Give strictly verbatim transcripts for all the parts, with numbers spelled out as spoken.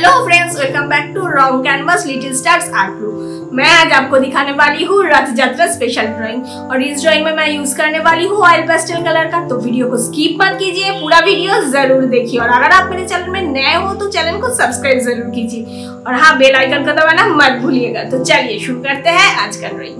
Hello friends, welcome back to wrong canvas little stars art group. मैं आज आपको दिखाने वाली हूँ रथ यात्रा स्पेशल ड्राइंग और इस ड्राइंग में मैं यूज करने वाली हूँ ऑयल पेस्टल कलर का। तो वीडियो को स्किप मत कीजिए, पूरा वीडियो जरूर देखिए और अगर आप मेरे चैनल में नए हो तो चैनल को सब्सक्राइब जरूर कीजिए और हाँ, बेल आइकन को दबाना मत भूलिएगा। तो चलिए शुरू करते हैं आज का ड्राइंग।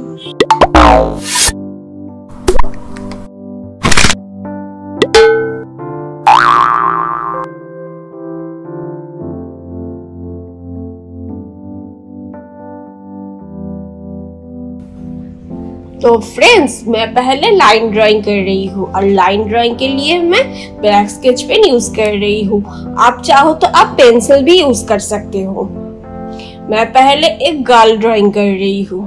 तो फ्रेंड्स, मैं पहले लाइन ड्राइंग कर रही हूँ और लाइन ड्राइंग के लिए मैं ब्लैक स्केच पेन यूज कर रही हूँ। आप चाहो तो आप पेंसिल भी यूज कर सकते हो। मैं पहले एक गर्ल ड्राइंग कर रही हूँ।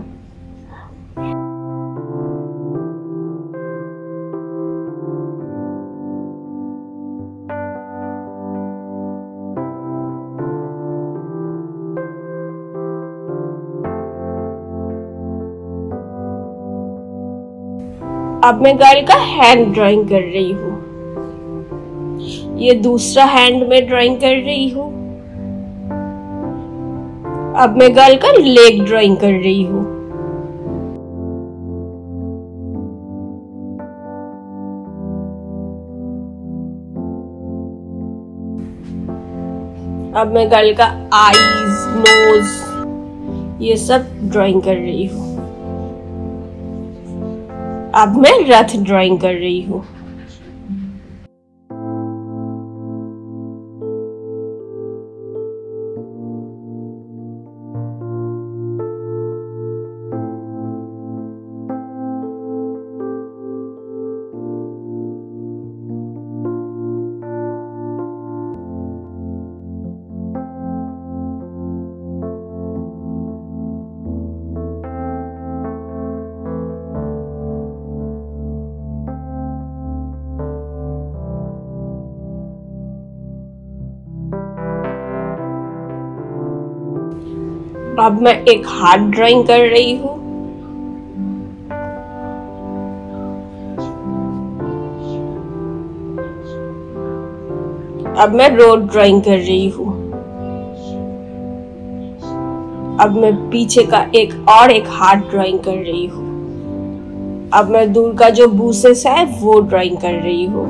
अब मैं गर्ल का हैंड ड्राइंग कर रही हूँ। ये दूसरा हैंड में ड्राइंग कर रही हूँ। अब मैं गर्ल का लेग ड्राइंग कर रही हूँ। अब मैं गर्ल का आईज, नोज ये सब ड्राइंग कर रही हूँ। अब मैं रथ ड्राइंग कर रही हूँ। अब मैं एक हार्ट ड्राइंग कर रही हूँ। अब मैं रोड ड्राइंग कर रही हूँ। अब मैं पीछे का एक और एक हार्ट ड्राइंग कर रही हूँ। अब मैं दूर का जो बूसेस है वो ड्राइंग कर रही हूँ।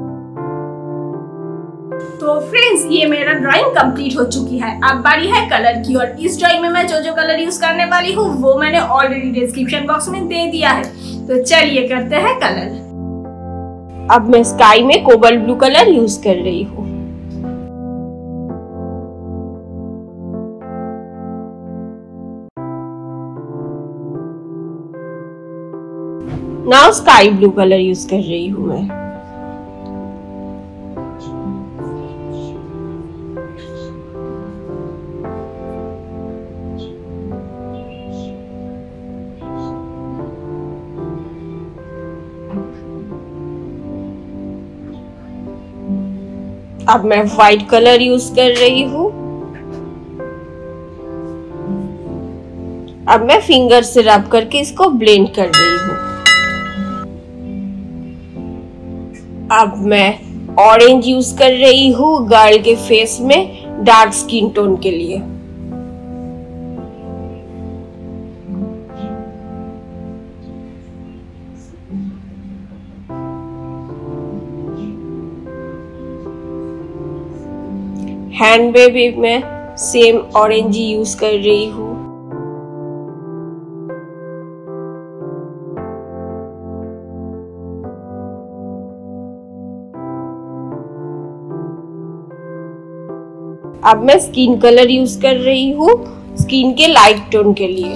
तो फ्रेंड्स, ये मेरा ड्राइंग कंप्लीट हो चुकी है। अब बारी है कलर की और इस ड्राइंग में मैं जो जो कलर यूज करने वाली हूँ वो मैंने ऑलरेडी डिस्क्रिप्शन बॉक्स में दे दिया है। तो चलिए करते हैं कलर। अब मैं स्काई में कोबाल्ट ब्लू कलर यूज कर रही हूँ। Now sky blue colour use कर रही हूँ मैं। अब मैं व्हाइट कलर यूज कर रही हूँ। अब मैं फिंगर से रब करके इसको ब्लेंड कर रही हूँ। अब मैं ऑरेंज यूज कर रही हूँ गर्ल के फेस में डार्क स्किन टोन के लिए। हैंड में भी मैं सेम ऑरेंज ही यूज कर रही हूँ। अब मैं स्किन कलर यूज कर रही हूँ स्किन के लाइट टोन के लिए।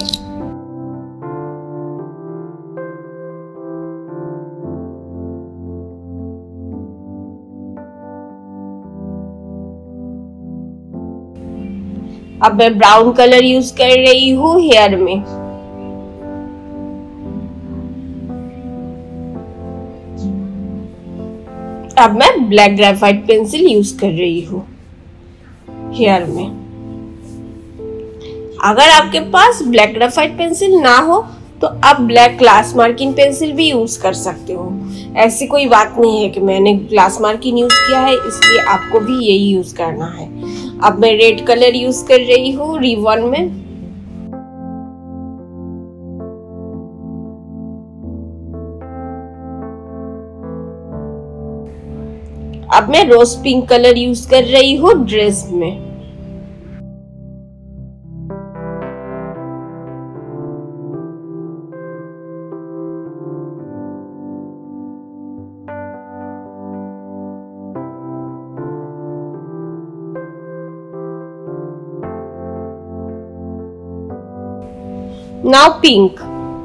अब मैं ब्राउन कलर यूज कर रही हूँ हेयर में। अब मैं ब्लैक ग्रेफाइट पेंसिल यूज कर रही हूँ हेयर में। अगर आपके पास ब्लैक ग्रेफाइट पेंसिल ना हो तो आप ब्लैक ग्लास मार्किंग पेंसिल भी यूज कर सकते हो। ऐसी कोई बात नहीं है कि मैंने ग्लास मार्किंग यूज किया है इसलिए आपको भी यही यूज करना है। अब मैं रेड कलर यूज कर रही हूँ रिबन में। अब मैं रोज पिंक कलर यूज कर रही हूँ ड्रेस में। Now pink.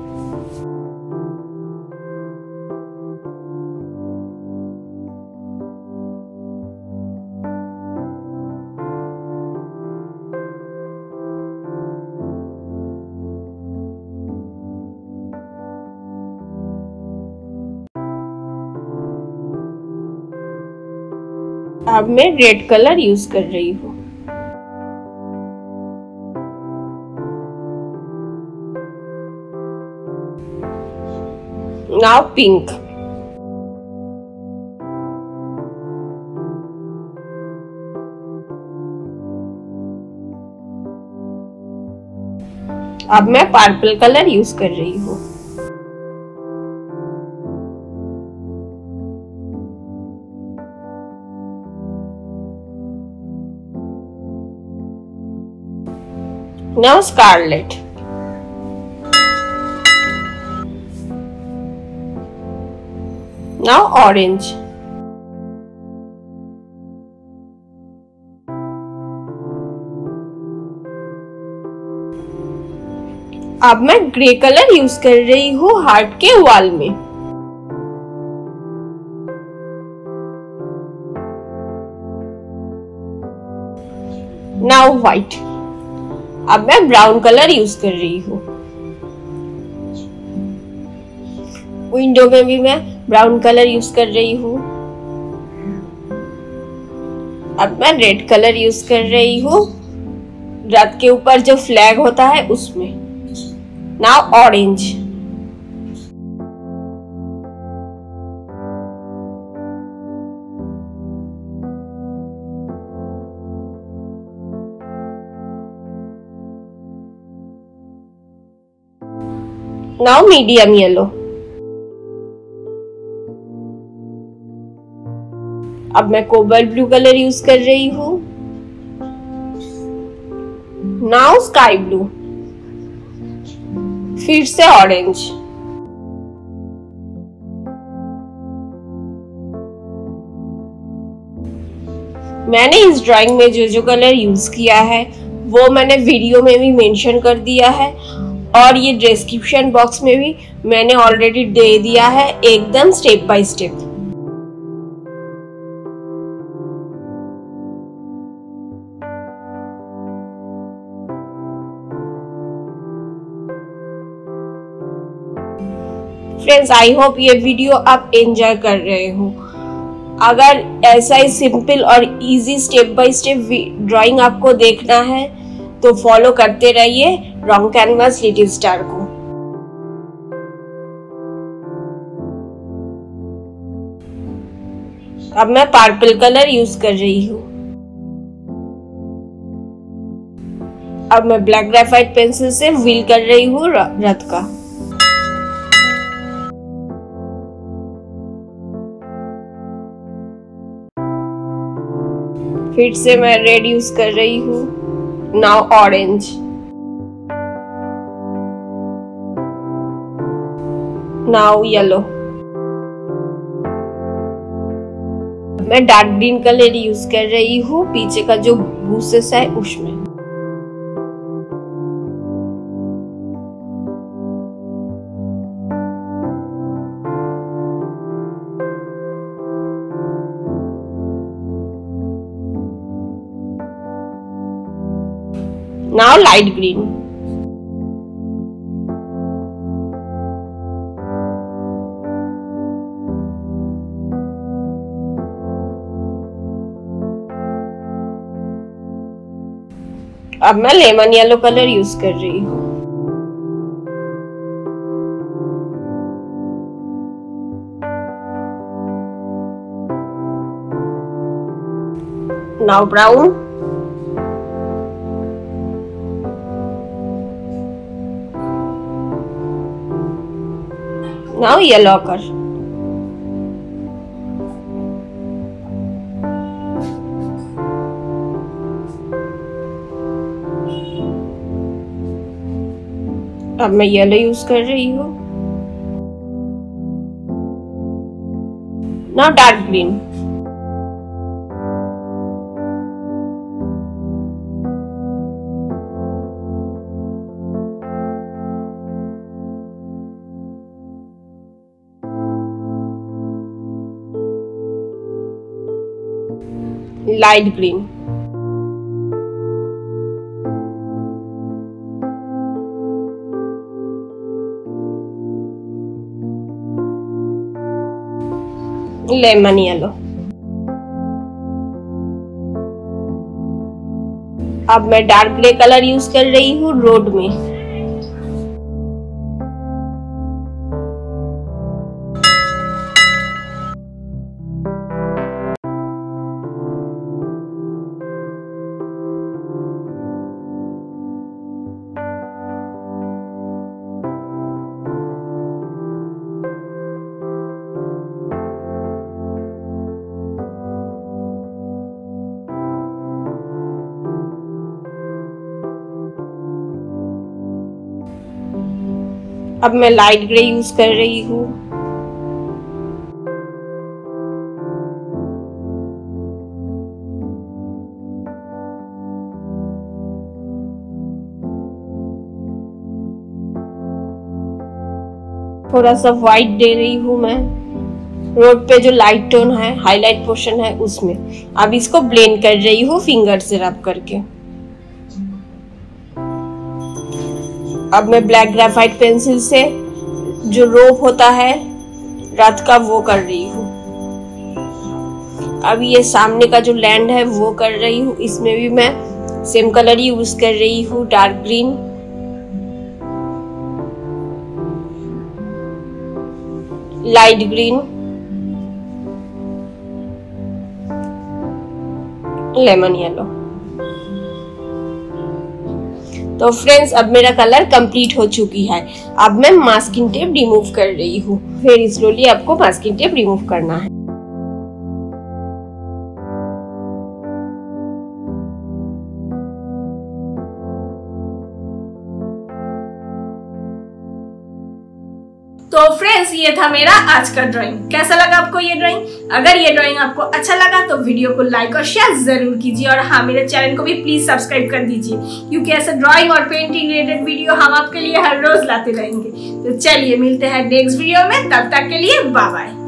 अब मैं रेड कलर यूज कर रही हूँ। Now pink. अब मैं पर्पल कलर यूज कर रही हूँ। Now scarlet. Now orange. अब मैं ग्रे कलर यूज कर रही हूँ हार्ट के वॉल में। Now white. अब मैं ब्राउन कलर यूज कर रही हूँ। विंडो में भी मैं ब्राउन कलर यूज कर रही हूँ। अब मैं रेड कलर यूज कर रही हूँ रथ के ऊपर जो फ्लैग होता है उसमें। Now orange. Now medium yellow. अब मैं कोबाल्ट ब्लू कलर यूज कर रही हूँ। Now sky blue. फिर से ऑरेंज। मैंने इस ड्राइंग में जो जो कलर यूज किया है वो मैंने वीडियो में भी मेंशन कर दिया है और ये डिस्क्रिप्शन बॉक्स में भी मैंने ऑलरेडी दे दिया है एकदम step by step. Friends, I hope ये वीडियो आप एंजॉय कर रहे हो। अगर ऐसा ही सिंपल और easy step by step drawing आपको देखना है तो फॉलो करते रहिए रॉन्ग कैनवास लिटिल स्टार को। अब मैं पर्पल कलर यूज कर रही हूँ। अब मैं ब्लैक ग्रेफाइट पेंसिल से व्हील कर रही हूँ रथ का। फिर से मैं रेड यूज कर रही हूँ। Now orange. Now yellow. मैं डार्क ग्रीन कलर यूज कर रही हूँ पीछे का जो बूसेस है उसमें। Now light green. अब मैं लेमन येलो कलर यूज कर रही हूँ। Now brown. नाउ येलो कर। अब मैं येलो यूज कर रही हूँ। Now dark green. Light green. Lemon yellow. अब मैं डार्क ग्रे कलर यूज कर रही हूँ रोड में। अब मैं लाइट ग्रे यूज कर रही हूँ। थोड़ा सा व्हाइट दे रही हूँ मैं रोड पे जो लाइट टोन है, हाईलाइट पोर्शन है उसमें। अब इसको ब्लेंड कर रही हूँ फिंगर से रब करके। अब मैं ब्लैक ग्रेफाइट पेंसिल से जो रोप होता है रथ का वो कर रही हूँ। अब ये सामने का जो लैंड है वो कर रही हूँ। इसमें भी मैं सेम कलर यूज कर रही हूँ, dark green. Light green, lemon yellow. तो फ्रेंड्स अब मेरा कलर कंप्लीट हो चुकी है। अब मैं मास्किंग टेप रिमूव कर रही हूँ। फिर स्लोली आपको मास्किंग टेप रिमूव करना है। तो फ्रेंड्स ये था मेरा आज का ड्राइंग। कैसा लगा आपको ये ड्राइंग? अगर ये ड्राइंग आपको अच्छा लगा तो वीडियो को लाइक और शेयर जरूर कीजिए और हाँ मेरे चैनल को भी प्लीज सब्सक्राइब कर दीजिए, क्योंकि ऐसे ड्राइंग और पेंटिंग रिलेटेड वीडियो हम आपके लिए हर रोज लाते रहेंगे। तो चलिए मिलते हैं नेक्स्ट वीडियो में, तब तक के लिए बाय बाय।